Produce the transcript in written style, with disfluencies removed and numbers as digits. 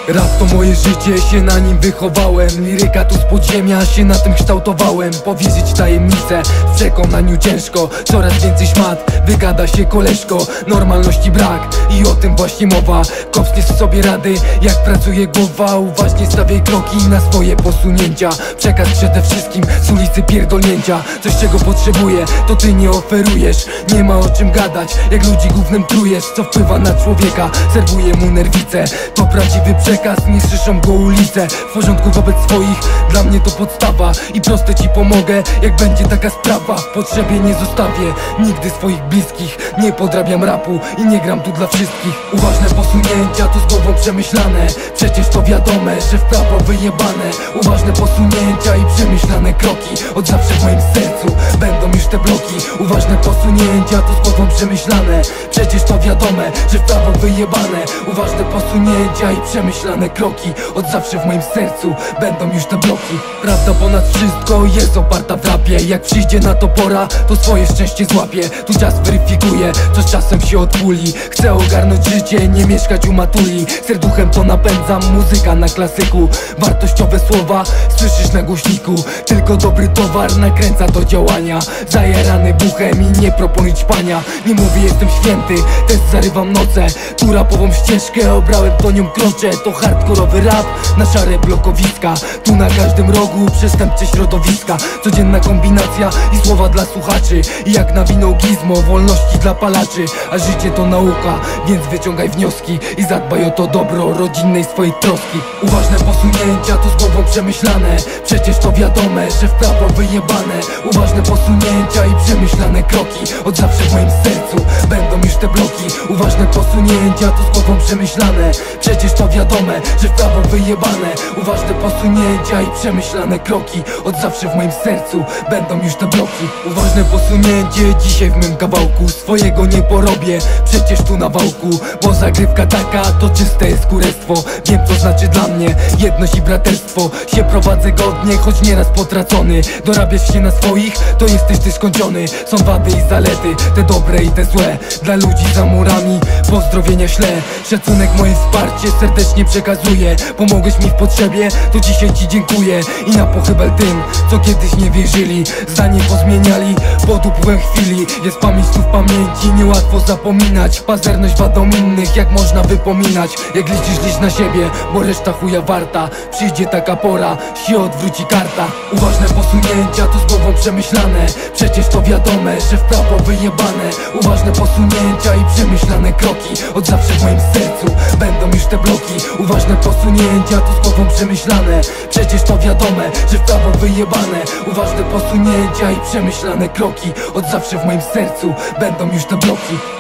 Rap to moje życie, się na nim wychowałem. Liryka tu z podziemia, się na tym kształtowałem. Powierzyć tajemnicę, w przekonaniu ciężko. Coraz więcej szmat, wygada się koleżko. Normalności brak i o tym właśnie mowa. Kopniesz sobie rady, jak pracuje głowa. Uważnie stawiaj kroki na swoje posunięcia. Przekaz przede wszystkim z ulicy pierdolnięcia. Coś czego potrzebuję, to ty nie oferujesz. Nie ma o czym gadać, jak ludzi gównem trujesz. Co wpływa na człowieka, serwuje mu nerwice. To prawdziwy przekaz, nie słyszą go ulice. W porządku wobec swoich, dla mnie to podstawa. I proste ci pomogę, jak będzie taka sprawa. W potrzebie nie zostawię nigdy swoich bliskich. Nie podrabiam rapu i nie gram tu dla wszystkich. Uważne posunięcia, to z głową przemyślane. Przecież to wiadome, że w prawo wyjebane. Uważne posunięcia i przemyślane kroki. Od zawsze w moim sercu będą już te bloki. Uważne posunięcia, to z głową przemyślane. Przecież to wiadome, że w prawo wyjebane. Uważne posunięcia i przemyślane kroki. Od zawsze w moim sercu będą już te bloki. Prawda ponad wszystko jest oparta w rapie. Jak przyjdzie na to pora, to swoje szczęście złapie. Tu czas weryfikuje, co z czasem się odpuli. Chcę ogarnąć życie, nie mieszkać u matuli. Serduchem to napędzam, muzyka na klasyku. Wartościowe słowa słyszysz na głośniku. Tylko dobry towar nakręca do działania. Zajarany buchem i nie proponuj ćpania. Nie mówię jestem święty, też zarywam noce. Tu rapową ścieżkę obrałem, to nią kroczę. To hardkorowy rap na szare blokowiska. Tu na każdym rogu przestępcze środowiska. Codzienna kombinacja i słowa dla słuchaczy. I jak nawinął gizmo, wolności dla palaczy. A życie to nauka, więc wyciągaj wnioski. I zadbaj o to dobro rodzinnej swojej troski. Uważne posunięcia, to z głową przemyślane. Przecież to wiadome, że w prawo wyjebane. Uważne posunięcia i przemyślane kroki. Od zawsze w moim sercu będą już te bloki. Uważne posunięcia, to z głową przemyślane. Przecież to wiadome, że w prawo wyjebane. Uważne posunięcia i przemyślane kroki. Od zawsze w moim sercu będą już te bloki. Uważne posunięcie dzisiaj w mym kawałku. Swojego nie porobię, przecież tu na wałku. Bo zagrywka taka to czyste jest kurestwo. Wiem co znaczy dla mnie jedność i braterstwo. Się prowadzę godnie, choć nieraz potracony. Dorabiasz się na swoich, to jesteś ty skończony. Są wady i zalety, te dobre i te złe. Dla ludzi za murami pozdrowienia ślę. Szacunek, moje wsparcie serdecznie przekazuję. Pomogłeś mi w potrzebie, to dzisiaj ci dziękuję. I na pochybel tym, co kiedyś nie wierzyli. Zdanie pozmieniali pod upływem chwili. Jest pamięć tu w pamięci, niełatwo zapominać. Pazerność wadą innych, jak można wypominać. Jak liczysz na siebie, bo reszta chuja warta. Przyjdzie taka pora, się odwróci karta. Uważne posunięcia, to z głową przemyślane. Przecież to wiadome, że w prawo wyjebane. Uważne posunięcia i przemyślane kroki. Od zawsze w moim sercu będą już te bloki. Uważne posunięcia, to z głową przemyślane. Przecież to wiadome, że w prawo wyjebane. Uważne posunięcia i przemyślane kroki. Od zawsze w moim sercu będą już te bloki.